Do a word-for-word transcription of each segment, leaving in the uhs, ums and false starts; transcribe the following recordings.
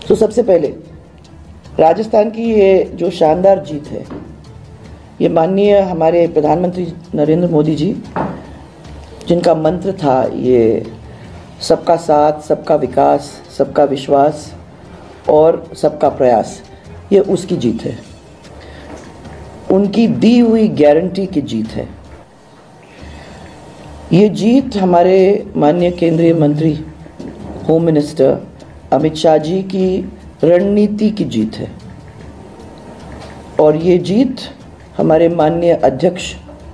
तो सबसे पहले राजस्थान की ये जो शानदार जीत है, ये माननीय हमारे प्रधानमंत्री नरेंद्र मोदी जी, जिनका मंत्र था ये सबका साथ, सबका विकास, सबका विश्वास और सबका प्रयास, ये उसकी जीत है, उनकी दी हुई गारंटी की जीत है। ये जीत हमारे माननीय केंद्रीय मंत्री होम मिनिस्टर अमित शाह जी की रणनीति की जीत है, और ये जीत हमारे माननीय अध्यक्ष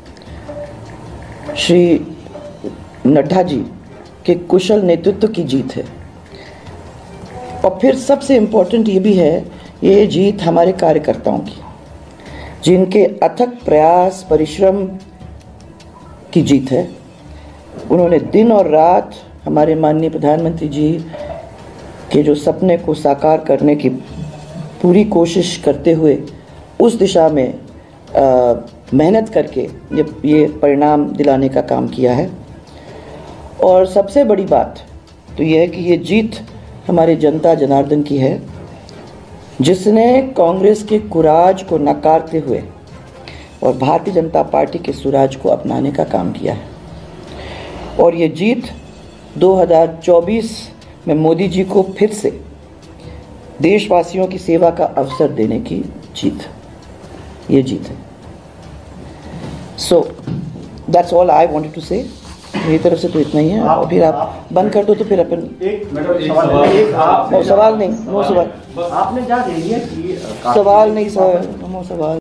श्री नड्डा जी के कुशल नेतृत्व की जीत है। और फिर सबसे इम्पोर्टेंट ये भी है, ये जीत हमारे कार्यकर्ताओं की, जिनके अथक प्रयास परिश्रम की जीत है। उन्होंने दिन और रात हमारे माननीय प्रधानमंत्री जी के जो सपने को साकार करने की पूरी कोशिश करते हुए उस दिशा में आ, मेहनत करके ये ये परिणाम दिलाने का काम किया है। और सबसे बड़ी बात तो ये है कि ये जीत हमारे जनता जनार्दन की है, जिसने कांग्रेस के कुराज को नकारते हुए और भारतीय जनता पार्टी के सुराज को अपनाने का काम किया है। और ये जीत दो हज़ार चौबीस में मोदी जी को फिर से देशवासियों की सेवा का अवसर देने की जीत, ये जीत है। So that's all I wanted to say. मेरी तरफ से तो इतना ही है। और फिर आप बंद कर दो तो फिर अपन एक सवाल एक आप सवाल नहीं नो सवाल आपने क्या कह दिया कि सवाल नहीं सर नो सवाल